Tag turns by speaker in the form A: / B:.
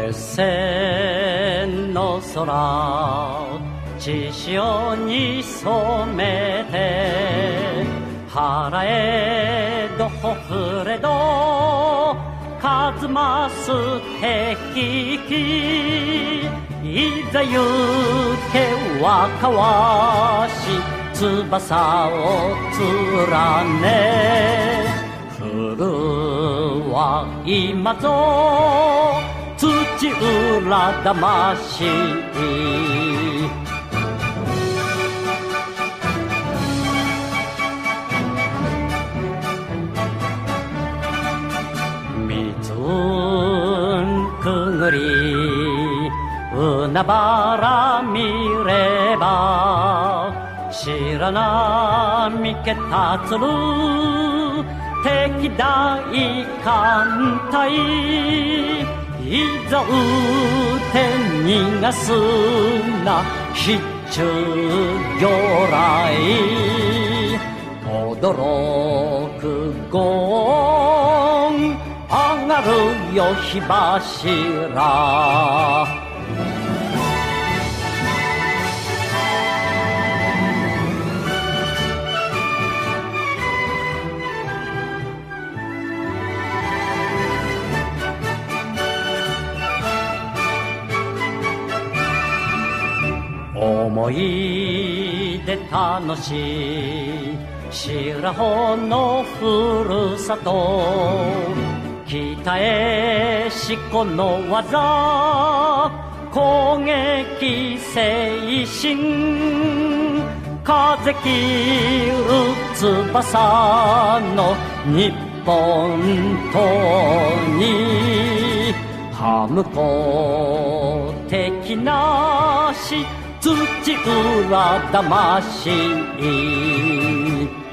A: 線の空血潮に染めて腹へどほふれど数ます敵機いざ行け若わし翼を連ね降るは今ぞ土浦魂くぐり海原見れば白波けたつる敵大艦隊いざ撃て逃がすな必中魚雷驚く轟音上がるよ火柱思い出楽しい白穂のふるさと北へ四股の技攻撃精神風切る翼の日本刀にはむこ敵なし土浦魂